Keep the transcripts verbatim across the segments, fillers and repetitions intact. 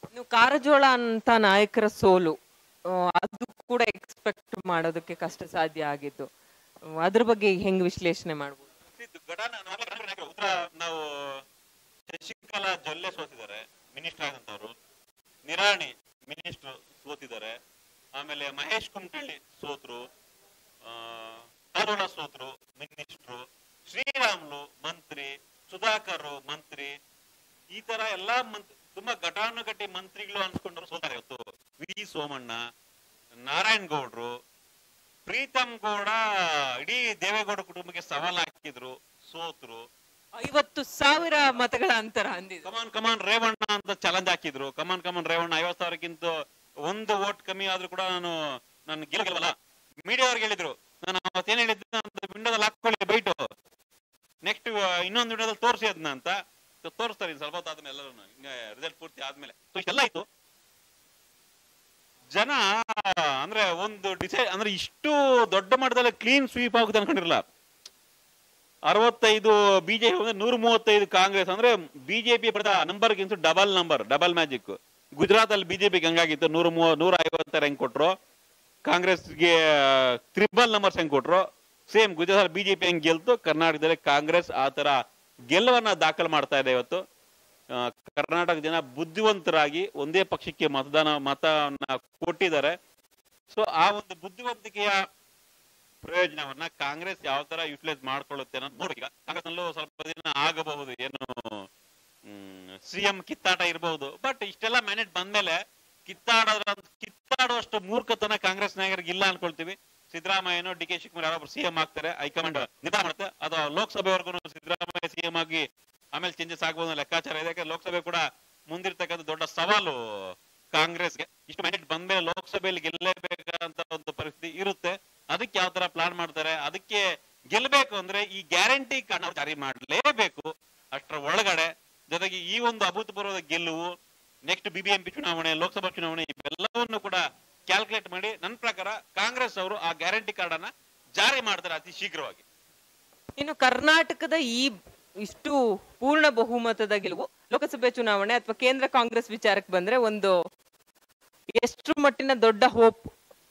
ಇನ್ನು ಕಾರಜೋಳ ಅಂತ ನಾಯಕರ ಸೋಲು ಅದು ಕೂಡ ಎಕ್ಸ್ಪೆಕ್ಟ್ ಮಾಡೋದಕ್ಕೆ ಕಷ್ಟ ಸಾಧ್ಯ ಆಗಿದ್ದು, ಅದ್ರ ಬಗ್ಗೆ ಹೆಂಗ್ ವಿಶ್ಲೇಷಣೆ ಮಾಡ್ಬೋದು? ಉತ್ತರ ನಾವು ಶಶಿಕಲಾ ಜೊಲ್ಲೆ ಸೋತಿದ್ದಾರೆ ಮಿನಿಸ್ಟರ್ ಆದಂತವ್ರು, ನಿರಾಣಿ ಮಿನಿಸ್ಟರ್ ಸೋತಿದ್ದಾರೆ, ಆಮೇಲೆ ಮಹೇಶ್ ಕುಮಟಳ್ಳಿ ಸೋತ್ರು, ಕಾರಜೋಳ ಸೋತ್ರು ಮಿನಿಸ್ಟ್ರು, ಶ್ರೀರಾಮ್ಲು ಮಂತ್ರಿ, ಸುಧಾಕರ್ ಮಂತ್ರಿ, ಈ ತರ ಎಲ್ಲಾ ಮಂತ್ರಿ ತುಂಬಾ ಘಟಾನುಘಟಿ ಮಂತ್ರಿಗಳು ಅನ್ಸ್ಕೊಂಡ್ರು ಸೋತಾರೆ ಇವತ್ತು. ವಿ ಸೋಮಣ್ಣ, ನಾರಾಯಣ್ ಗೌಡ್ರು, ಪ್ರೀತಮ್ ಗೌಡ ಇಡೀ ದೇವೇಗೌಡ ಕುಟುಂಬಕ್ಕೆ ಸವಾಲ್ ಹಾಕಿದ್ರು, ಸೋತ್ರು. ಐವತ್ತು ಸಾವಿರ ಮತಗಳ ಅಂತರ ಅಂದಿದ್ರು. ಕಮಾನ್ ಕಮಾನ್ ರೇವಣ್ಣ ಅಂತ ಚಾಲೆಂಜ್ ಹಾಕಿದ್ರು. ಕಮಾನ್ ಕಮಾನ್ ರೇವಣ್ಣ ಐವತ್ ಸಾವಿರಕ್ಕಿಂತ ಒಂದು ವೋಟ್ ಕಮ್ಮಿ ಆದ್ರೂ ಕೂಡ ನಾನು ನಾನು ಗೆಲ್ಲಲ್ಲ. ಮೀಡಿಯಾ ಅವ್ರಿಗೆ ಹೇಳಿದ್ರು, ನಾನು ಅವತ್ತೇನ್ ಹೇಳಿದ್ದೆ ವಿಂಡೋದಲ್ಲಿ ಹಾಕೊಳ್ಳಿ ಬೈಟು, ನೆಕ್ಸ್ಟ್ ಇನ್ನೊಂದು ವಿಂಡೋದಲ್ಲಿ ತೋರಿಸಿ ಅದನ್ನ ಅಂತ ತೋರಿಸ್ತಾರೆ ಸ್ವಲ್ಪ ಹೊತ್ತು ಆದ್ಮೇಲೆ ಎಲ್ಲರೂ ರಿಸಲ್ಟ್ ಪೂರ್ತಿ ಆದ್ಮೇಲೆ. ಸೊ ಇಷ್ಟೆಲ್ಲ ಆಯ್ತು. ಜನ ಅಂದ್ರೆ ಒಂದು ಡಿಸೈಡ್ ಅಂದ್ರೆ ಇಷ್ಟು ದೊಡ್ಡ ಮಟ್ಟದಲ್ಲಿ ಕ್ಲೀನ್ ಸ್ವೀಪ್ ಆಗುತ್ತೆ ಅನ್ಕೊಂಡಿರಲ್ಲ. ಅರವತ್ತೈದು ಬಿಜೆಪಿ ಅಂದ್ರೆ ನೂರ ಮೂವತ್ತೈದು ಕಾಂಗ್ರೆಸ್ ಅಂದ್ರೆ ಬಿಜೆಪಿ ಪಡೆದ ನಂಬರ್ಗಿಂತ double number, double magic. Gujarat ಅಲ್ಲಿ ಬಿಜೆಪಿಗೆ ಹಂಗಾಗಿತ್ತು, ನೂರ ಮೂವ ನೂರ ಐವತ್ತರ ಹೆಂಗ್ ಕೊಟ್ರು, ಕಾಂಗ್ರೆಸ್ಗೆ ತ್ರಿಬಲ್ ನಂಬರ್ಸ್ ಹೆಂಗ್ ಕೊಟ್ರು, ಸೇಮ್ ಗುಜರಾತ್ ಬಿಜೆಪಿ ಹೆಂಗ್ ಗೆಲ್ತು, ಕರ್ನಾಟಕದಲ್ಲಿ ಕಾಂಗ್ರೆಸ್ ಆ ತರ ಗೆಲುವನ್ನ ದಾಖಲು ಮಾಡ್ತಾ ಇದೆ ಇವತ್ತು. ಕರ್ನಾಟಕ ಜನ ಬುದ್ಧಿವಂತರಾಗಿ ಒಂದೇ ಪಕ್ಷಕ್ಕೆ ಮತದಾನ ಮತವನ್ನ ಕೊಟ್ಟಿದ್ದಾರೆ. ಸೊ ಆ ಒಂದು ಬುದ್ಧಿವಂತಿಕೆಯ ಪ್ರಯೋಜನವನ್ನ ಕಾಂಗ್ರೆಸ್ ಯಾವ ತರ ಯುಟಿಲೈಸ್ ಮಾಡ್ಕೊಳ್ಳುತ್ತೆ ಅನ್ನೋದು ನೋಡಿ. ಈಗ ಕಾಂಗ್ರೆಸ್ ನಲ್ಲೂ ಸ್ವಲ್ಪ ದಿನ ಆಗಬಹುದು, ಏನು ಸಿಎಂ ಕಿತ್ತಾಟ ಇರಬಹುದು, ಬಟ್ ಇಷ್ಟೆಲ್ಲ ಮ್ಯಾನೇಜ್ ಬಂದ್ಮೇಲೆ ಕಿತ್ತಾಡೋದ್ರ ಕಿತ್ತಾಡುವಷ್ಟು ಮೂರ್ಖತನ ಕಾಂಗ್ರೆಸ್ ನಾಯಕರಿಗೆ ಇಲ್ಲ ಅನ್ಕೊಳ್ತೀವಿ. ಸಿದ್ದರಾಮಯ್ಯನೋ ಡಿ ಕೆ ಶಿವಕುಮಾರ್ ಯಾರೊಬ್ರು ಸಿಎಂ ಆಗ್ತಾರೆ, ಹೈಕಮಾಂಡ್ ನಿರ್ಧಾರ ಮಾಡುತ್ತೆ. ಅದು ಲೋಕಸಭೆವರೆಗೂ ಸಿದ್ದರಾಮಯ್ಯ ಸಿಎಂ ಆಗಿ ಆಮೇಲೆ ಚೇಂಜಸ್ ಆಗ್ಬೋದು ಲೆಕ್ಕಾಚಾರ ಇದೆ. ಯಾಕಂದ್ರೆ ಲೋಕಸಭೆ ಕೂಡ ಮುಂದಿರ್ತಕ್ಕಂಥ ದೊಡ್ಡ ಸವಾಲು ಕಾಂಗ್ರೆಸ್ಗೆ. ಇಷ್ಟು ಮ್ಯಾಂಡೇಟ್ ಬಂದ್ಮೇಲೆ ಲೋಕಸಭೆಯಲ್ಲಿ ಗೆಲ್ಲಲೇಬೇಕಾದಂತ ಒಂದು ಪರಿಸ್ಥಿತಿ ಇರುತ್ತೆ. ಅದಕ್ಕೆ ಯಾವ ತರ ಪ್ಲಾನ್ ಮಾಡ್ತಾರೆ, ಅದಕ್ಕೆ ಗೆಲ್ಲಬೇಕು ಅಂದ್ರೆ ಈ ಗ್ಯಾರಂಟಿ ಕಾರ್ಡ್ ಜಾರಿ ಮಾಡಲೇಬೇಕು. ಅಷ್ಟರ ಒಳಗಡೆ ಜೊತೆಗೆ ಈ ಒಂದು ಅಭೂತಪೂರ್ವದ ಗೆಲುವು, ನೆಕ್ಸ್ಟ್ ಬಿಬಿಎಂಪಿ ಚುನಾವಣೆ, ಲೋಕಸಭಾ ಚುನಾವಣೆ ಇವೆಲ್ಲವನ್ನು ಕೂಡ ಕ್ಯಾಲ್ಕುಲೇಟ್ ಮಾಡಿ ನನ್ನ ಪ್ರಕಾರ ಕಾಂಗ್ರೆಸ್ ಅವರು ಆ ಗ್ಯಾರಂಟಿ ಕಾರ್ಡ್ ಅನ್ನ ಜಾರಿ ಮಾಡ್ತಾರೆ ಅತಿ ಶೀಘ್ರವಾಗಿ. ಇನ್ನು ಕರ್ನಾಟಕದ ಈ ಇಷ್ಟು ಪೂರ್ಣ ಬಹುಮತದ ಗೆಲುವು ಲೋಕಸಭೆ ಚುನಾವಣೆ ಅಥವಾ ಕೇಂದ್ರ ಕಾಂಗ್ರೆಸ್ ವಿಚಾರಕ್ಕೆ ಬಂದ್ರೆ ಒಂದು ಎಷ್ಟು ಮಟ್ಟಿನ ದೊಡ್ಡ ಹೋಪ್?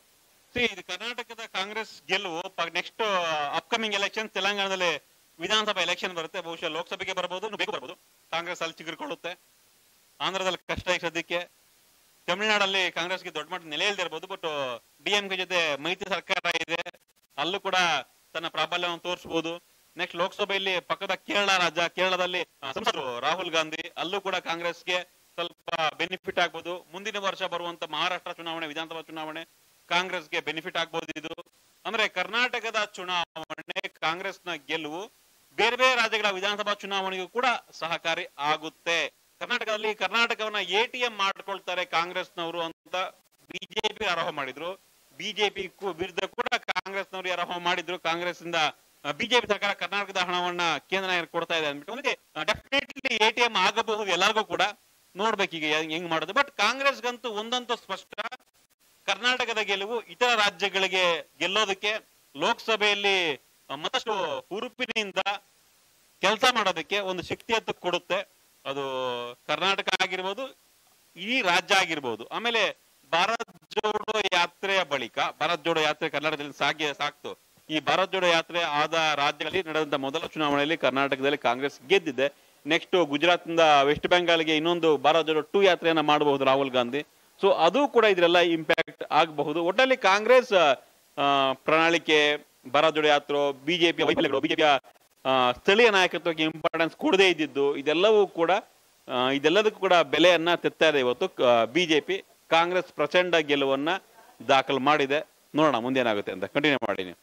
ಇದು ಕರ್ನಾಟಕದ ಕಾಂಗ್ರೆಸ್ ಗೆಲುವು ನೆಕ್ಸ್ಟ್ ಅಪ್ಕಮಿಂಗ್ ಎಲೆಕ್ಷನ್, ತೆಲಂಗಾಣದಲ್ಲಿ ವಿಧಾನಸಭಾ ಎಲೆಕ್ಷನ್ ಬರುತ್ತೆ, ಬಹುಶಃ ಲೋಕಸಭೆಗೆ ಬರಬಹುದು, ಬೇಕು ಬರಬಹುದು. ಕಾಂಗ್ರೆಸ್ ಅಲ್ಲಿ ಚಿಗುರಿಕೊಳ್ಳುತ್ತೆ. ಆಂಧ್ರದಲ್ಲಿ ಕಷ್ಟ ಈ ಸದ್ಯಕ್ಕೆ. ತಮಿಳುನಾಡಲ್ಲಿ ಕಾಂಗ್ರೆಸ್ಗೆ ದೊಡ್ಡ ಮಟ್ಟ ನೆಲೆ ಇಲ್ದೇ ಇರಬಹುದು, ಬಟ್ ಡಿಎಂಕೆ ಜೊತೆ ಮೈತ್ರಿ ಸರ್ಕಾರ ಇದೆ, ಅಲ್ಲೂ ಕೂಡ ತನ್ನ ಪ್ರಾಬಲ್ಯವನ್ನು ತೋರಿಸಬಹುದು. ನೆಕ್ಸ್ಟ್ ಲೋಕಸಭೆಯಲ್ಲಿ ಪಕ್ಕದ ಕೇರಳ ರಾಜ್ಯ, ಕೇರಳದಲ್ಲಿ ಸಂಸದರು ರಾಹುಲ್ ಗಾಂಧಿ, ಅಲ್ಲೂ ಕೂಡ ಕಾಂಗ್ರೆಸ್ಗೆ ಸ್ವಲ್ಪ ಬೆನಿಫಿಟ್ ಆಗ್ಬೋದು. ಮುಂದಿನ ವರ್ಷ ಬರುವಂತ ಮಹಾರಾಷ್ಟ್ರ ಚುನಾವಣೆ, ವಿಧಾನಸಭಾ ಚುನಾವಣೆ ಕಾಂಗ್ರೆಸ್ಗೆ ಬೆನಿಫಿಟ್ ಆಗ್ಬೋದು. ಇದು ಅಂದ್ರೆ ಕರ್ನಾಟಕದ ಚುನಾವಣೆ ಕಾಂಗ್ರೆಸ್ನ ಗೆಲುವು ಬೇರೆ ಬೇರೆ ರಾಜ್ಯಗಳ ವಿಧಾನಸಭಾ ಚುನಾವಣೆಗೂ ಕೂಡ ಸಹಕಾರಿ ಆಗುತ್ತೆ. ಕರ್ನಾಟಕದಲ್ಲಿ ಕರ್ನಾಟಕವನ್ನ ಎ ಟಿ ಎಂ ಮಾಡ್ಕೊಳ್ತಾರೆ ಕಾಂಗ್ರೆಸ್ನವರು ಅಂತ ಬಿಜೆಪಿ ಆರೋಪ ಮಾಡಿದ್ರು. ಬಿಜೆಪಿ ವಿರುದ್ಧ ಕೂಡ ಕಾಂಗ್ರೆಸ್ನವರು ಆರೋಪ ಮಾಡಿದ್ರು. ಕಾಂಗ್ರೆಸ್ ಇಂದ ಬಿಜೆಪಿ ಸರ್ಕಾರ ಕರ್ನಾಟಕದ ಹಣವನ್ನ ಕೇಂದ್ರ ನಾಯಕರು ಕೊಡ್ತಾ ಇದೆ ಅಂದ್ಬಿಟ್ಟು ಡೆಫಿನೆಟ್ಲಿ ಎ ಟಿ ಎಂ ಆಗಬಹುದು, ಎಲ್ಲರಿಗೂ ಕೂಡ ನೋಡ್ಬೇಕೀಗ ಹೆಂಗ್ ಮಾಡೋದು. ಬಟ್ ಕಾಂಗ್ರೆಸ್ಗಂತೂ ಒಂದಂತೂ ಸ್ಪಷ್ಟ, ಕರ್ನಾಟಕದ ಗೆಲುವು ಇತರ ರಾಜ್ಯಗಳಿಗೆ ಗೆಲ್ಲೋದಕ್ಕೆ, ಲೋಕಸಭೆಯಲ್ಲಿ ಮತ್ತಷ್ಟು ಹುರುಪಿನಿಂದ ಕೆಲಸ ಮಾಡೋದಕ್ಕೆ ಒಂದು ಶಕ್ತಿಯತ್ತ ಕೊಡುತ್ತೆ. ಅದು ಕರ್ನಾಟಕ ಆಗಿರ್ಬೋದು, ಈ ರಾಜ್ಯ ಆಗಿರ್ಬೋದು. ಆಮೇಲೆ ಭಾರತ್ ಜೋಡೋ ಯಾತ್ರೆಯ ಬಳಿಕ, ಭಾರತ್ ಜೋಡೋ ಯಾತ್ರೆ ಕರ್ನಾಟಕದಲ್ಲಿ ಸಾಗಿ ಸಾಕ್ತು. ಈ ಭಾರತ್ ಜೋಡೋ ಯಾತ್ರೆ ಆದ ರಾಜ್ಯಗಳಲ್ಲಿ ನಡೆದಂತ ಮೊದಲ ಚುನಾವಣೆಯಲ್ಲಿ ಕರ್ನಾಟಕದಲ್ಲಿ ಕಾಂಗ್ರೆಸ್ ಗೆದ್ದಿದೆ. ನೆಕ್ಸ್ಟ್ ಗುಜರಾತ್ ನಿಂದ ವೆಸ್ಟ್ ಬೆಂಗಾಲ್ಗೆ ಇನ್ನೊಂದು ಭಾರತ್ ಜೋಡೋ ಟೂ ಯಾತ್ರೆಯನ್ನ ಮಾಡಬಹುದು ರಾಹುಲ್ ಗಾಂಧಿ. ಸೊ ಅದು ಕೂಡ ಇದರೆಲ್ಲ ಇಂಪ್ಯಾಕ್ಟ್ ಆಗಬಹುದು. ಒಟ್ಟಲ್ಲಿ ಕಾಂಗ್ರೆಸ್ ಪ್ರಣಾಳಿಕೆ, ಭಾರತ್ ಜೋಡೋ ಯಾತ್ರೆ, ಬಿಜೆಪಿ ವೈಫಲ್ಯಗಳು, ಬಿಜೆಪಿಯ ಸ್ಥಳೀಯ ನಾಯಕತ್ವಕ್ಕೆ ಇಂಪಾರ್ಟೆನ್ಸ್ ಕೊಡದೇ ಇದ್ದಿದ್ದು, ಇದೆಲ್ಲವೂ ಕೂಡ ಇದೆಲ್ಲದಕ್ಕೂ ಕೂಡ ಬೆಲೆಯನ್ನ ತೆತ್ತಾ ಇದೆ ಇವತ್ತು ಬಿಜೆಪಿ. ಕಾಂಗ್ರೆಸ್ ಪ್ರಚಂಡ ಗೆಲುವನ್ನ ದಾಖಲು ಮಾಡಿದೆ. ನೋಡೋಣ ಮುಂದೇನಾಗುತ್ತೆ ಅಂತ. ಕಂಟಿನ್ಯೂ ಮಾಡಿ ನೀವು.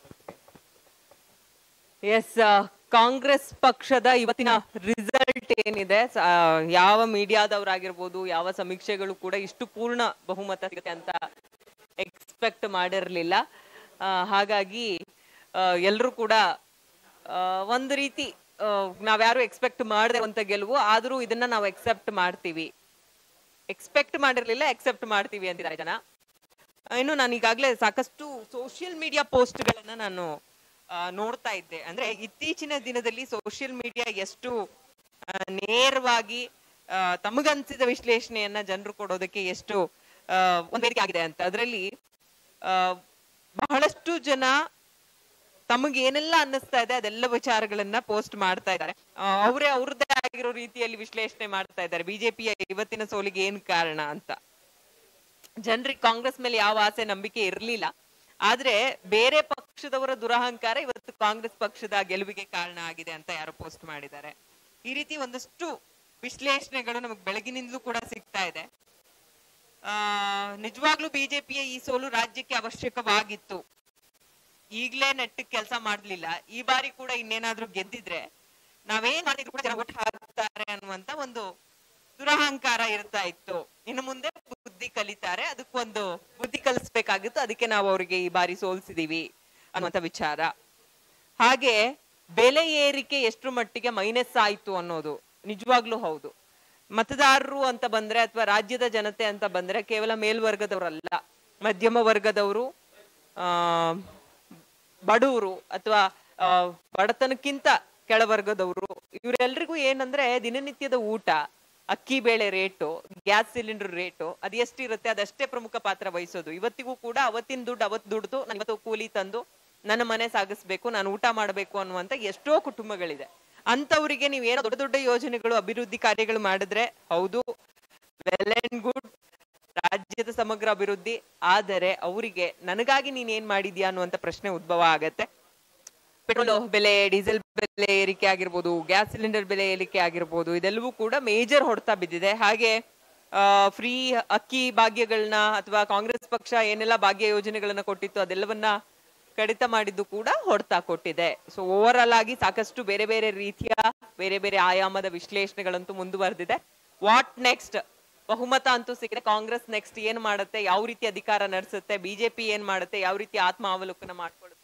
ಎಸ್, ಕಾಂಗ್ರೆಸ್ ಪಕ್ಷದ ಇವತ್ತಿನ ರಿಸಲ್ಟ್ ಏನಿದೆ, ಯಾವ ಮೀಡಿಯಾದವರಾಗಿರ್ಬೋದು, ಯಾವ ಸಮೀಕ್ಷೆಗಳು ಕೂಡ ಇಷ್ಟು ಪೂರ್ಣ ಬಹುಮತ ಸಿಗುತ್ತೆ ಅಂತ ಎಕ್ಸ್ಪೆಕ್ಟ್ ಮಾಡಿರಲಿಲ್ಲ. ಹಾಗಾಗಿ ಎಲ್ಲರೂ ಕೂಡ ಒಂದು ರೀತಿ ನಾವ್ಯಾರು ಎಕ್ಸ್ಪೆಕ್ಟ್ ಮಾಡದೆ ಅಂತ ಗೆಲುವು, ಆದ್ರೂ ಇದನ್ನ ನಾವು ಎಕ್ಸೆಪ್ಟ್ ಮಾಡ್ತೀವಿ, ಎಕ್ಸ್ಪೆಕ್ಟ್ ಮಾಡಿರ್ಲಿಲ್ಲ ಎಕ್ಸೆಪ್ಟ್ ಮಾಡ್ತೀವಿ ಅಂತಿದ್ದಾರೆ ಜನ. ಇನ್ನು ನಾನು ಈಗಾಗಲೇ ಸಾಕಷ್ಟು ಸೋಷಿಯಲ್ ಮೀಡಿಯಾ ಪೋಸ್ಟ್ ಗಳನ್ನ ನಾನು ನೋಡ್ತಾ ಇದ್ದೆ. ಅಂದ್ರೆ ಇತ್ತೀಚಿನ ದಿನದಲ್ಲಿ ಸೋಷಿಯಲ್ ಮೀಡಿಯಾ ಎಷ್ಟು ನೇರವಾಗಿ ಆ, ತಮಗನ್ಸಿದ ವಿಶ್ಲೇಷಣೆಯನ್ನ ಜನರು ಕೊಡೋದಕ್ಕೆ ಎಷ್ಟು ಆ, ಒಂದ್ ವೇದಿಕೆ ಆಗಿದೆ ಅಂತ. ಅದರಲ್ಲಿ ಆ ಬಹಳಷ್ಟು ಜನ ತಮಗೆ ಏನೆಲ್ಲ ಅನ್ನಿಸ್ತಾ ಇದೆ ಅದೆಲ್ಲ ವಿಚಾರಗಳನ್ನ ಪೋಸ್ಟ್ ಮಾಡ್ತಾ ಇದ್ದಾರೆ. ಅವರೇ ಅವ್ರದ್ದೇ ಆಗಿರೋ ರೀತಿಯಲ್ಲಿ ವಿಶ್ಲೇಷಣೆ ಮಾಡ್ತಾ ಇದ್ದಾರೆ ಬಿಜೆಪಿಯ ಇವತ್ತಿನ ಸೋಲಿಗೆ ಏನ್ ಕಾರಣ ಅಂತ. ಜನರಿಗೆ ಕಾಂಗ್ರೆಸ್ ಮೇಲೆ ಯಾವ ಆಸೆ ನಂಬಿಕೆ ಇರ್ಲಿಲ್ಲ, ಆದ್ರೆ ಬೇರೆ ಪಕ್ಷದವರ ದುರಹಂಕಾರ ಇವತ್ತು ಕಾಂಗ್ರೆಸ್ ಪಕ್ಷದ ಗೆಲುವಿಗೆ ಕಾರಣ ಆಗಿದೆ ಅಂತ ಯಾರೋ ಪೋಸ್ಟ್ ಮಾಡಿದ್ದಾರೆ. ಈ ರೀತಿ ಒಂದಷ್ಟು ವಿಶ್ಲೇಷಣೆಗಳು ನಮಗೆ ಬೆಳಗಿನಿಂದಲೂ ಕೂಡ ಸಿಗ್ತಾ ಇದೆ. ಆ ನಿಜವಾಗ್ಲೂ ಬಿಜೆಪಿಯ ಈ ಸೋಲು ರಾಜ್ಯಕ್ಕೆ ಅವಶ್ಯಕವಾಗಿತ್ತು. ಈಗ್ಲೇ ನೆಟ್ಟಕ್ಕೆ ಕೆಲಸ ಮಾಡ್ಲಿಲ್ಲ, ಈ ಬಾರಿ ಕೂಡ ಇನ್ನೇನಾದ್ರೂ ಗೆದ್ದಿದ್ರೆ ನಾವೇನ್ ಮಾಡಿದ್ರು ಕೂಡ ಜನ ಒಟ್ಟು ಹಾಕ್ತಾರೆ ಅನ್ನುವಂತ ಒಂದು ದುರಹಂಕಾರ ಇರ್ತಾ ಇತ್ತು. ಇನ್ನು ಮುಂದೆ ಬುದ್ಧಿ ಕಲಿತಾರೆ, ಅದಕ್ಕೊಂದು ಬುದ್ಧಿ ಕಲಿಸ್ಬೇಕಾಗಿತ್ತು, ಅದಕ್ಕೆ ನಾವು ಅವರಿಗೆ ಈ ಬಾರಿ ಸೋಲ್ಸಿದೀವಿ ಅನ್ನುವಂತ ವಿಚಾರ. ಹಾಗೆ ಬೆಲೆ ಏರಿಕೆ ಎಷ್ಟು ಮಟ್ಟಿಗೆ ಮೈನಸ್ ಆಯ್ತು ಅನ್ನೋದು ನಿಜವಾಗ್ಲೂ ಹೌದು. ಮತದಾರರು ಅಂತ ಬಂದ್ರೆ ಅಥವಾ ರಾಜ್ಯದ ಜನತೆ ಅಂತ ಬಂದ್ರೆ ಕೇವಲ ಮೇಲ್ವರ್ಗದವರಲ್ಲ, ಮಧ್ಯಮ ವರ್ಗದವರು, ಆ ಬಡವರು ಅಥವಾ ಬಡತನಕ್ಕಿಂತ ಕೆಳವರ್ಗದವರು, ಇವರೆಲ್ರಿಗೂ ಏನಂದ್ರೆ ದಿನನಿತ್ಯದ ಊಟ, ಅಕ್ಕಿ ಬೇಳೆ ರೇಟು, ಗ್ಯಾಸ್ ಸಿಲಿಂಡರ್ ರೇಟು ಅದು ಎಷ್ಟಿರುತ್ತೆ ಅದಷ್ಟೇ ಪ್ರಮುಖ ಪಾತ್ರ ವಹಿಸೋದು. ಇವತ್ತಿಗೂ ಕೂಡ ಅವತ್ತಿನ ದುಡ್ಡು ಅವತ್ತು ದುಡ್ದು ನಾನು ಇವತ್ತು ಕೂಲಿ ತಂದು ನನ್ನ ಮನೆ ಸಾಗಿಸ್ಬೇಕು, ನಾನು ಊಟ ಮಾಡಬೇಕು ಅನ್ನುವಂತ ಎಷ್ಟೋ ಕುಟುಂಬಗಳಿದೆ. ಅಂತವರಿಗೆ ನೀವೇನೋ ದೊಡ್ಡ ದೊಡ್ಡ ಯೋಜನೆಗಳು ಅಭಿವೃದ್ಧಿ ಕಾರ್ಯಗಳು ಮಾಡಿದ್ರೆ ಹೌದು, ವೆಲ್ ಅಂಡ್ ಗುಡ್, ರಾಜ್ಯದ ಸಮಗ್ರ ಅಭಿವೃದ್ಧಿ. ಆದರೆ ಅವರಿಗೆ ನನಗಾಗಿ ನೀನ್ ಏನ್ ಮಾಡಿದ್ಯಾ ಅನ್ನುವಂತ ಪ್ರಶ್ನೆ ಉದ್ಭವ ಆಗತ್ತೆ. ಪೆಟ್ರೋಲ್ ಬೆಲೆ, ಡೀಸೆಲ್ ಬೆಲೆ ಏರಿಕೆ ಆಗಿರ್ಬೋದು, ಗ್ಯಾಸ್ ಸಿಲಿಂಡರ್ ಬೆಲೆ ಏರಿಕೆ ಆಗಿರ್ಬೋದು, ಇದೆಲ್ಲವೂ ಕೂಡ ಮೇಜರ್ ಹೊಡೆತ ಬಿದ್ದಿದೆ. ಹಾಗೆ ಆ ಫ್ರೀ ಅಕ್ಕಿ ಭಾಗ್ಯಗಳನ್ನ ಅಥವಾ ಕಾಂಗ್ರೆಸ್ ಪಕ್ಷ ಏನೆಲ್ಲ ಭಾಗ್ಯ ಯೋಜನೆಗಳನ್ನ ಕೊಟ್ಟಿತ್ತು ಅದೆಲ್ಲವನ್ನ ಕಡಿತ ಮಾಡಿದ್ದು ಕೂಡ ಹೊಡೆತ ಕೊಟ್ಟಿದೆ. ಸೊ ಓವರ್ ಆಲ್ ಆಗಿ ಸಾಕಷ್ಟು ಬೇರೆ ಬೇರೆ ರೀತಿಯ ಬೇರೆ ಬೇರೆ ಆಯಾಮದ ವಿಶ್ಲೇಷಣೆಗಳಂತೂ ಮುಂದುವರೆದಿದೆ. What next? ಬಹುಮತ ಅಂತೂ ಸಿಕ್ಕಿದೆ. ಕಾಂಗ್ರೆಸ್ ನೆಕ್ಸ್ಟ್ ಏನ್ ಮಾಡುತ್ತೆ, ಯಾವ ರೀತಿ ಅಧಿಕಾರ ನಡೆಸುತ್ತೆ, ಬಿಜೆಪಿ ಏನ್ ಮಾಡುತ್ತೆ, ಯಾವ ರೀತಿ ಆತ್ಮ ಅವಲೋಕನ ಮಾಡ್ಕೊಳ್ಳುತ್ತೆ